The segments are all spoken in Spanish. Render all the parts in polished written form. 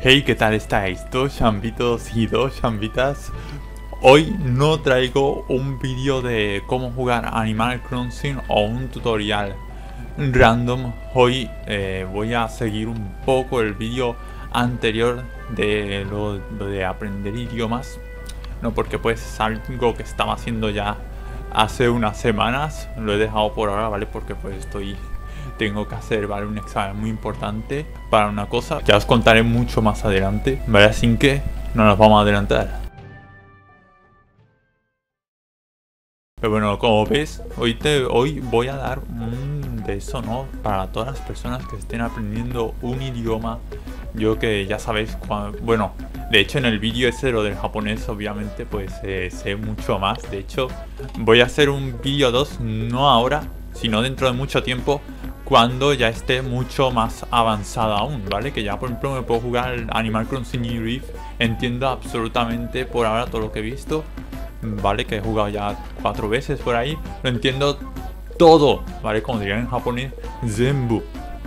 Hey, ¿qué tal estáis? Dos chambitos y dos chambitas. Hoy no traigo un vídeo de cómo jugar Animal Crossing o un tutorial random. Hoy voy a seguir un poco el vídeo anterior de lo de aprender idiomas. No, porque pues es algo que estaba haciendo ya hace unas semanas. Lo he dejado por ahora, ¿vale? Porque pues tengo que hacer, ¿vale? Un examen muy importante para una cosa. Ya os contaré mucho más adelante, ¿vale? Así que no nos vamos a adelantar. Pero bueno, como ves, hoy voy a dar un de eso, ¿no? Para todas las personas que estén aprendiendo un idioma. Yo que ya sabéis, bueno, de hecho en el vídeo ese de lo del japonés, obviamente, pues sé mucho más. De hecho, voy a hacer un vídeo 2, no ahora, sino dentro de mucho tiempo, cuando ya esté mucho más avanzada aún, ¿vale? Que ya por ejemplo me puedo jugar Animal Crossing New Leaf. Entiendo absolutamente por ahora todo lo que he visto, ¿vale? Que he jugado ya 4 veces por ahí. Lo entiendo todo, ¿vale? Como dirían en japonés, Zenbu.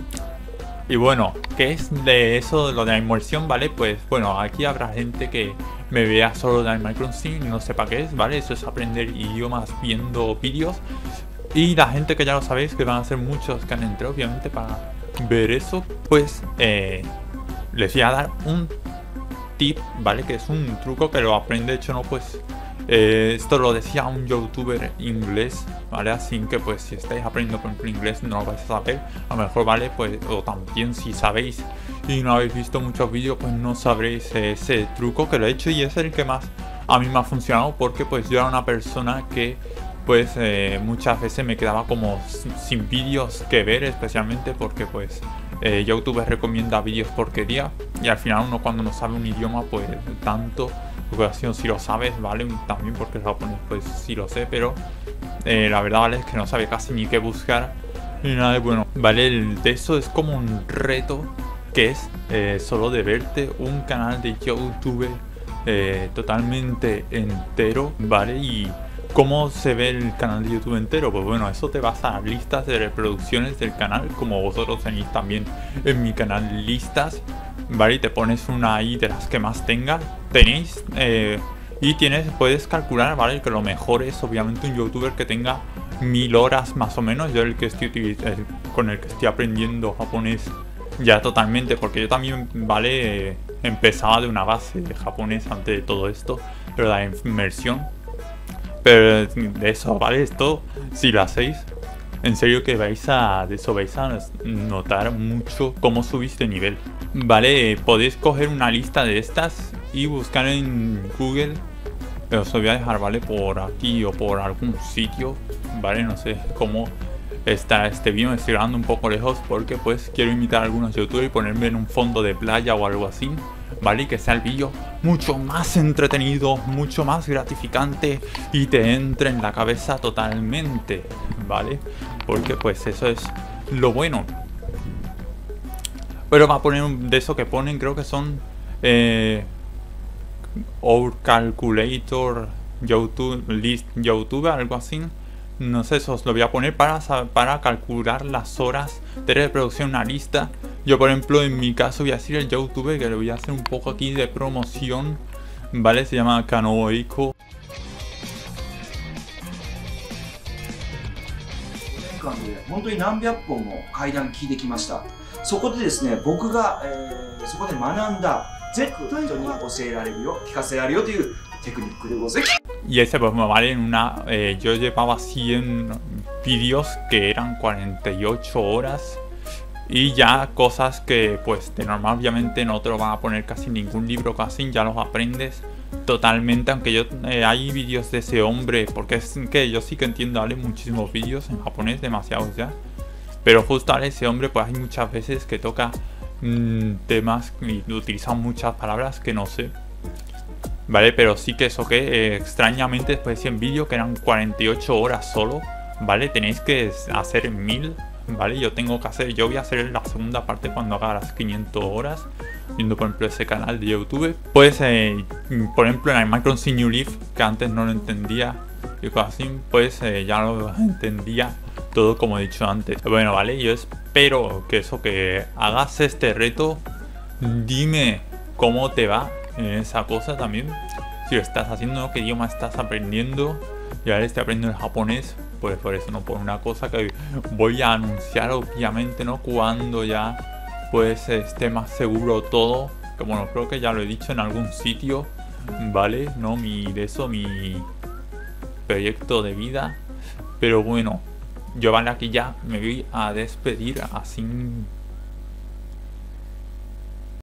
Y bueno, ¿qué es de eso, lo de la inmersión, ¿vale? Pues bueno, aquí habrá gente que me vea solo de Animal Crossing y no sepa qué es, ¿vale? Eso es aprender idiomas viendo vídeos. Y la gente que ya lo sabéis, que van a ser muchos que han entrado obviamente para ver eso, pues les voy a dar un tip, ¿vale? Que es un truco que lo aprende, de hecho no, pues esto lo decía un youtuber inglés, ¿vale? Así que pues si estáis aprendiendo por ejemplo inglés no lo vais a saber, a lo mejor, ¿vale? Pues o también si sabéis y no habéis visto muchos vídeos, pues no sabréis ese truco que lo he hecho, y es el que más a mí me ha funcionado, porque pues yo era una persona que pues muchas veces me quedaba como sin vídeos que ver, especialmente porque pues YouTube recomienda vídeos porquería, y al final uno cuando no sabe un idioma pues tanto, porque si lo sabes, vale, también porque el japonés pues sí lo sé, pero la verdad, vale, es que no sabe casi ni qué buscar ni nada de bueno, vale. De eso es como un reto que es solo de verte un canal de YouTube totalmente entero, vale. Y ¿cómo se ve el canal de YouTube entero? Pues bueno, eso te vas a listas de reproducciones del canal, como vosotros tenéis también en mi canal listas, ¿vale? Y te pones una ahí de las que más tenéis y puedes calcular, ¿vale? Que lo mejor es obviamente un youtuber que tenga 1000 horas más o menos. Yo con el que estoy aprendiendo japonés ya totalmente, porque yo también, ¿vale? Empezaba de una base de japonés antes de todo esto, pero la inmersión. Pero de eso, ¿vale? Esto, si lo hacéis, en serio que vais a notar mucho cómo subís de nivel, ¿vale? Podéis coger una lista de estas y buscar en Google. Os lo voy a dejar, ¿vale? Por aquí o por algún sitio, ¿vale? No sé cómo está este vídeo, me estoy grabando un poco lejos porque pues quiero imitar a algunos youtubers y ponerme en un fondo de playa o algo así, ¿vale? Y que sea el vídeo mucho más entretenido, mucho más gratificante y te entre en la cabeza totalmente, ¿vale? Porque pues eso es lo bueno. Pero va a poner de eso que ponen, creo que son Our Calculator YouTube, algo así. No sé, eso os lo voy a poner para calcular las horas de reproducción, una lista. Yo por ejemplo en mi caso voy a decir el youtuber que le voy a hacer un poco aquí de promoción, ¿vale? Se llama Kanoeiko. 本当に何百本も階段聞いてきました。そこでですね、僕が、そこで学んだ絶対人に教えられるよ、聞かせられるよというテクニックでございます。 Y ese pues vale, yo llevaba 100 vídeos que eran 48 horas. Y ya cosas que pues de normal obviamente no te lo van a poner casi ningún libro, casi ya los aprendes totalmente. Aunque hay vídeos de ese hombre, porque es que yo sí que entiendo, ¿vale? Muchísimos vídeos en japonés, demasiados ya. Pero justo, ¿vale? Ese hombre pues hay muchas veces que toca temas y utiliza muchas palabras que no sé, ¿vale? Pero sí que eso que extrañamente después de 100 vídeos que eran 48 horas solo, ¿vale? Tenéis que hacer 1000, ¿vale? Yo voy a hacer la segunda parte cuando haga las 500 horas, viendo por ejemplo ese canal de YouTube. Pues por ejemplo en Animal Crossing New Leaf, que antes no lo entendía y cosas así, pues ya lo entendía todo como he dicho antes. Bueno, vale, yo espero que hagas este reto. Dime cómo te va en esa cosa también. Si lo estás haciendo, qué idioma estás aprendiendo. Y ahora estoy aprendiendo el japonés, pues por eso no, por una cosa que voy a anunciar obviamente, ¿no? Cuando ya pues esté más seguro todo. Que bueno, creo que ya lo he dicho en algún sitio, ¿vale? No, mi proyecto de vida. Pero bueno, yo vale, aquí ya me voy a despedir así